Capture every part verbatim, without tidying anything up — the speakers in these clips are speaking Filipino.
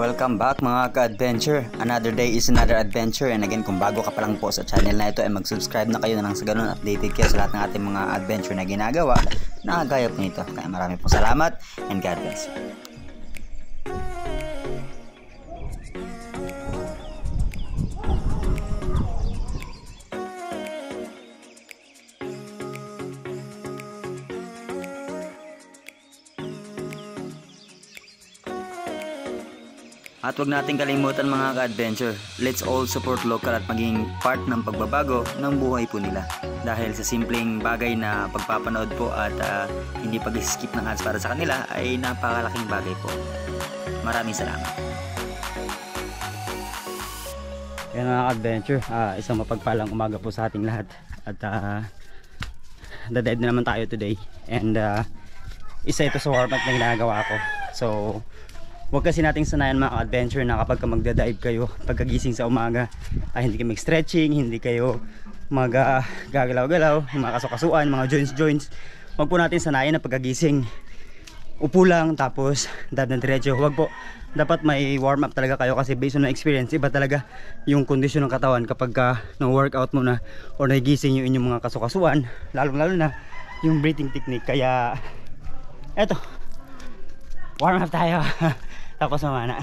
Welcome back mga ka-adventure. Another day is another adventure. And again, kung bago ka pa lang po sa channel na ito, ay mag-subscribe na kayo na lang sa ganun, updated kayo sa lahat ng ating mga adventure na ginagawa na gaya po nito. Kaya marami pong salamat and God bless. At huwag nating kalimutan mga ka-adventure, let's all support local at maging part ng pagbabago ng buhay po nila. Dahil sa simpleng bagay na pagpapanood po at uh, hindi pag-skip ng ads para sa kanila ay napakalaking bagay po. Maraming salamat. Yan mga ka-adventure, uh, isang mapagpalang umaga po sa ating lahat. At uh, dadive na naman tayo today. And uh, isa ito sa warm-up na ginagawa ko. So huwag kasi nating sanayan mga adventure na kapag ka magdadive kayo pagkagising sa umaga ay hindi kayo mag-stretching, hindi kayo mag uh, gagalaw-galaw, mga kasukasuan, mga joints-joints. Huwag po natin sanayan na pagkagising upo lang tapos dive ng diretso. Huwag po, dapat may warm up talaga kayo kasi based on experience, iba talaga yung kondisyon ng katawan kapag ka na-workout mo na or nagigising yung inyong mga kasukasuan, lalo-lalo na yung breathing technique. Kaya eto, warm up tayo. Tapos mamana.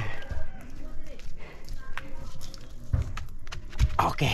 Okay.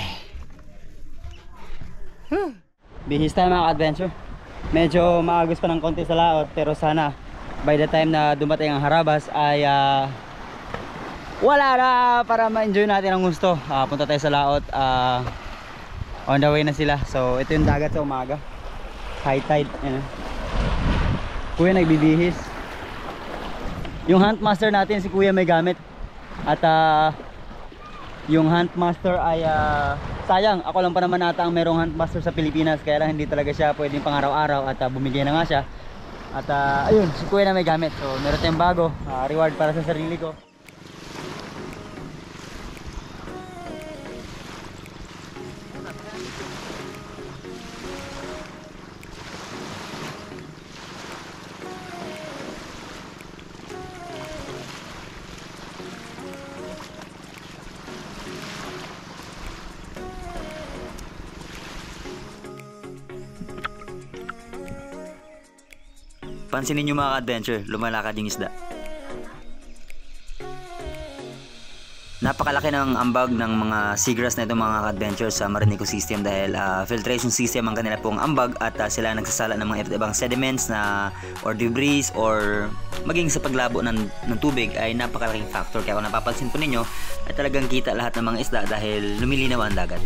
Hmm. Bihis tayo mga adventure. Medyo maagos pa ng konti sa laot, pero sana by the time na dumating ang harabas ay uh, wala na, para ma-enjoy natin ang gusto. Uh, punta tayo sa laot. Uh, on the way na sila. So ito yung dagat sa umaga. High tide. Yan. Kuya nagbibihis. Yung Huntmaster natin, si Kuya may gamit. At uh, yung Huntmaster ay uh, sayang, ako lang pa naman ata ang merong Huntmaster sa Pilipinas. Kaya lang hindi talaga siya pwedeng pang araw-araw. At uh, bumili na nga siya. At uh, ayun, si Kuya na may gamit. So meron tayong bago, uh, reward para sa sarili ko. Pansinin nyo mga adventure, lumalakad yung isda. Napakalaki ng ambag ng mga seagrass na ito mga adventure sa marine ecosystem dahil uh, filtration system ang kanila pong ambag at uh, sila nagsasala ng mga iba't ibang sediments na or debris or maging sa paglabo ng, ng tubig ay napakalaking factor. Kaya kung napapansin po ninyo ay talagang kita lahat ng mga isda dahil lumilinaw ang dagat.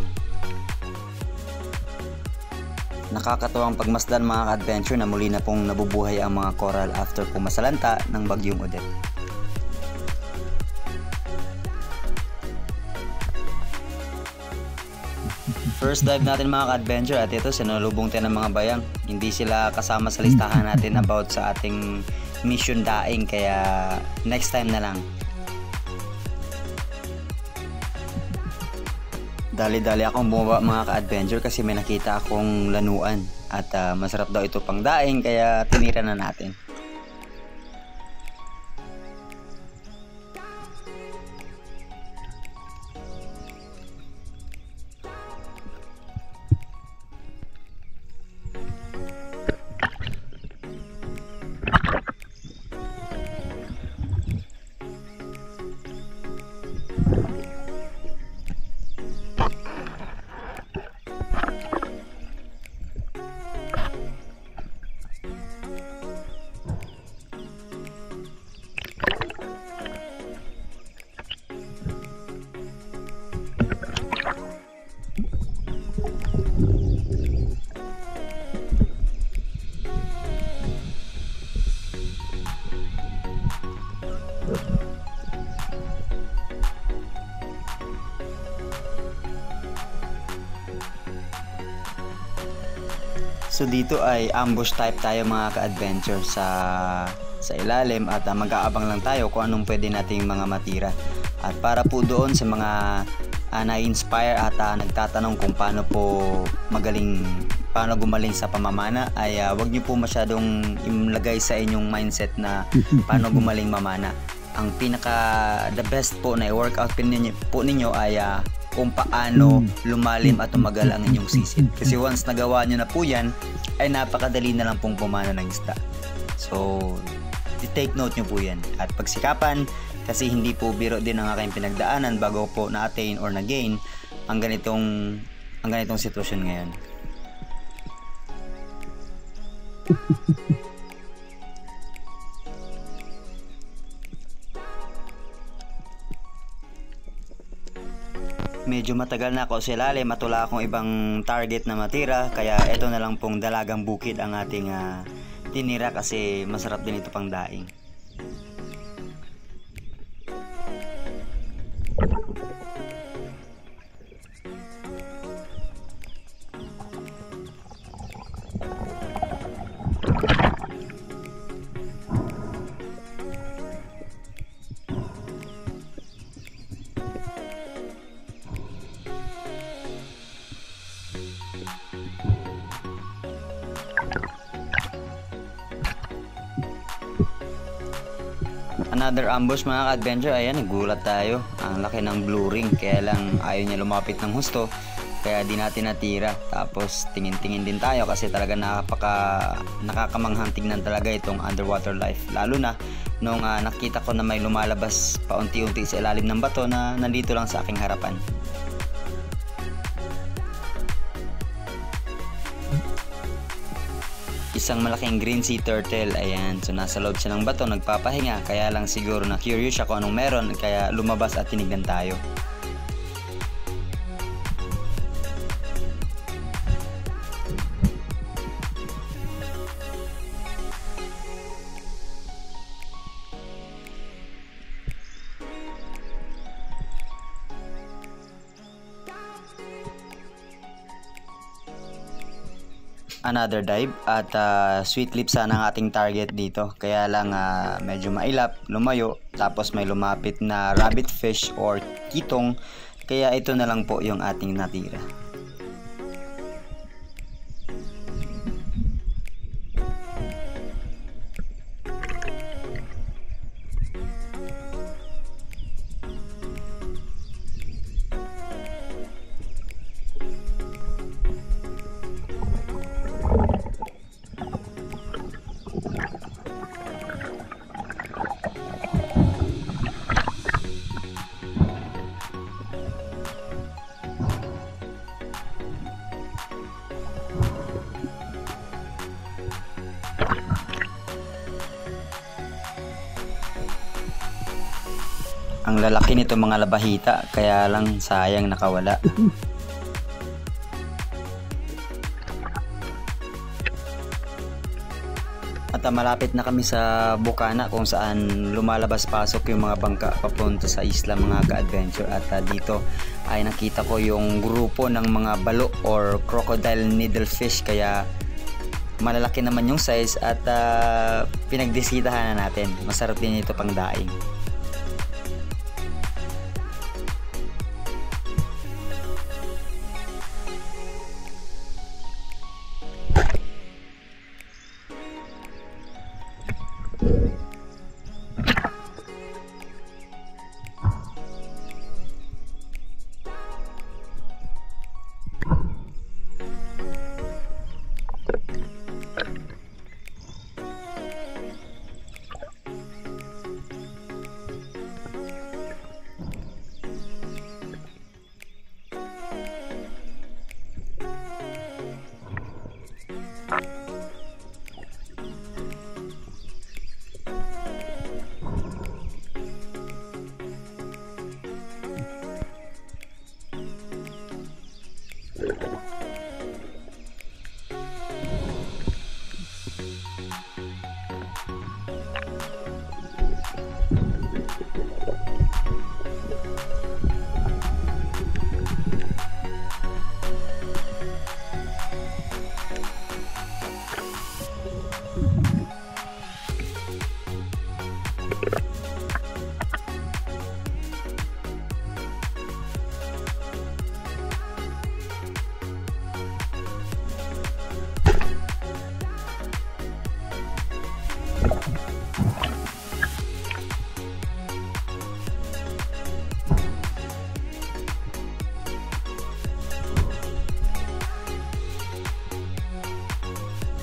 Nakakatuwang pagmasdan mga ka-adventure na muli na pong nabubuhay ang mga coral after po masalanta ng bagyong Odette. First dive natin mga ka-adventure at ito sinalubong tayo ng mga bayang. Hindi sila kasama sa listahan natin about sa ating mission daing kaya next time na lang. Dali-dali akong bumaba mga ka-adventure kasi may nakita akong lanuan at uh, masarap daw ito pang daing kaya tinira na natin. So dito ay ambush type tayo mga ka-adventure sa sa ilalim at uh, mag-aabang lang tayo kung anong pwede nating mga matira. At para po doon sa mga uh, na-inspire at uh, nagtatanong kung paano po magaling, paano gumaling sa pamamana ay uh, wag niyo po masyadong ilagay sa inyong mindset na paano gumaling mamana. ang pinaka the best po na i-workout po ninyo, po ninyo ay uh, kung paano lumalim at tumagal ang inyong sisid. Kasi once nagawa nyo na po yan, ay napakadali na lang pong pumano ng isda. So, take note nyo po yan. At pagsikapan, kasi hindi po biro din ang aking pinagdaanan bago po na-attain or na-gain ang ganitong, ang ganitong sitwasyon ngayon. Medyo matagal na ako sa ilalim at wala akong ibang target na matira, kaya ito na lang pong dalagang bukid ang ating uh, tinira kasi masarap din ito pang daing. Another ambush mga ka-adventure. Ayan, nagulat tayo. Ang laki ng blue ring, kaya lang ayaw niya lumapit ng husto, kaya di natin natira. Tapos tingin-tingin din tayo kasi talaga napaka nakakamanghang tignan talaga itong underwater life, lalo na nung uh, nakita ko na may lumalabas paunti-unti sa ilalim ng bato na nandito lang sa aking harapan. Isang malaking green sea turtle, ayan. So nasa loob siya ng bato, nagpapahinga, kaya lang siguro na curious siya kung anong meron, kaya lumabas at tinignan tayo. Another dive at uh, sweet lip sana ang ating target dito, kaya lang uh, medyo mailap, lumayo, tapos may lumapit na rabbit fish or kitong, kaya ito na lang po yung ating natira. Ang lalaki nito mga labahita, kaya lang sayang nakawala. At uh, malapit na kami sa Bukana kung saan lumalabas-pasok yung mga bangka papunta sa isla mga ka-adventure. At uh, dito ay nakita ko yung grupo ng mga balo or crocodile needlefish, kaya malalaki naman yung size at uh, pinagdisitahan na natin. Masarap din ito pang daing.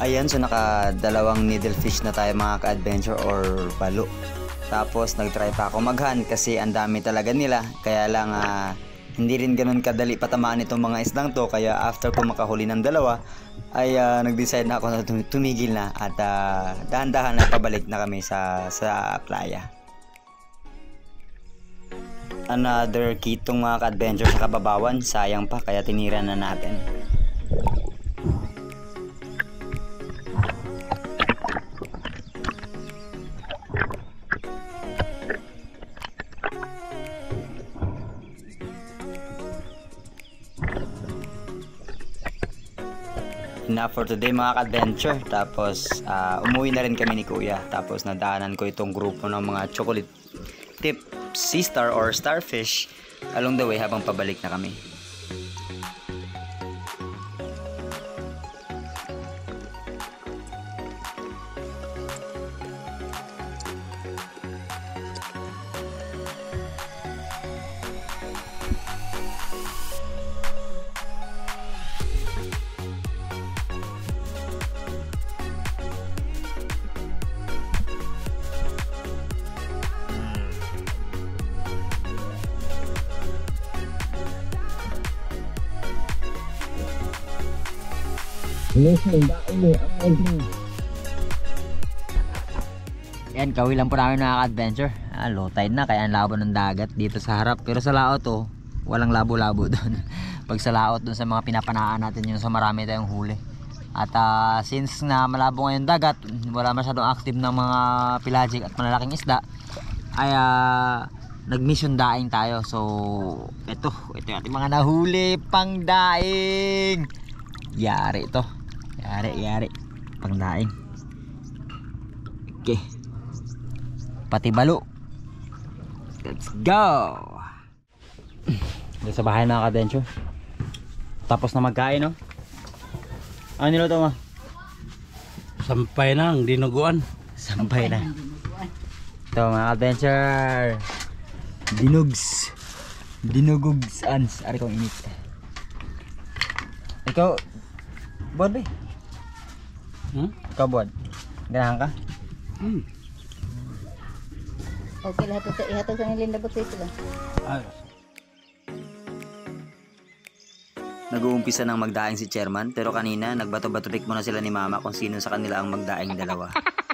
Ayan, so nakadalawang needlefish na tayo mga ka-adventure or balo. Tapos nagtry pa ako maghan kasi ang dami talaga nila. Kaya lang uh, hindi rin ganun kadali patamaan itong mga isdang to. Kaya after ko makahuli ng dalawa ay uh, nag-decide na ako na tumigil na. At uh, dahan-dahan na pabalik na kami sa, sa playa. Another kitong mga ka-adventure sa kababawan. Sayang pa kaya tinira na natin. Na for today mga ka-adventure. Tapos uh, umuwi na rin kami ni Kuya. Tapos nadaanan ko itong grupo ng mga chocolate tip sea star or starfish along the way habang pabalik na kami. Yan, kawi lang po namin mga ka-adventure. Ah, low tide na, kaya ang labo ng dagat dito sa harap. Pero sa laot oh, walang labo-labo doon. Pag sa laot doon sa mga pinapanaan natin yun, so marami tayong huli. At uh, since na malabo ngayon dagat, wala masyadong active ng mga pelagic at malalaking isda, ay uh, nag-mission daing tayo. So ito, ito yung ating mga nahuli pang daing. Yari ito. Yari, yari. Pang daing. Okay. Pati balo. Let's go! Dito sa bahay mga ka-adventure. Tapos na magkain, no? Ano niluto mo? Sampay na ang dinuguan. Sampay na. Ito mga ka-adventure. Dinugs. Dinugugs ans. Ari kong init. Ikaw, Bod ba? Hmm? Ikaw, Bod? Ganahan ka? Hmm. Okay, lahat sa ihatag sa nilin labot sa sila. Ay. Nag-uumpisa ng magdaing si Chairman pero kanina nagbato-batupik muna sila ni Mama kung sino sa kanila ang magdaing dalawa.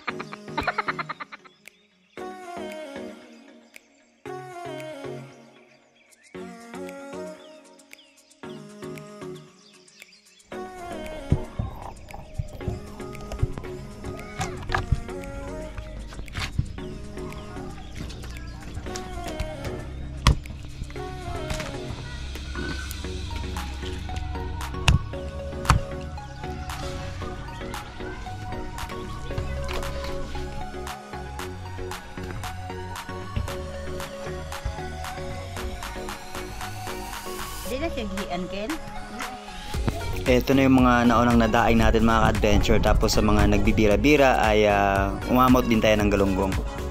Di na siya gihan, Ken? Ito na yung mga naunang nadaing natin mga ka-adventure. Tapos sa mga nagbibira-bira ay uh, umamot din tayo ng galunggong.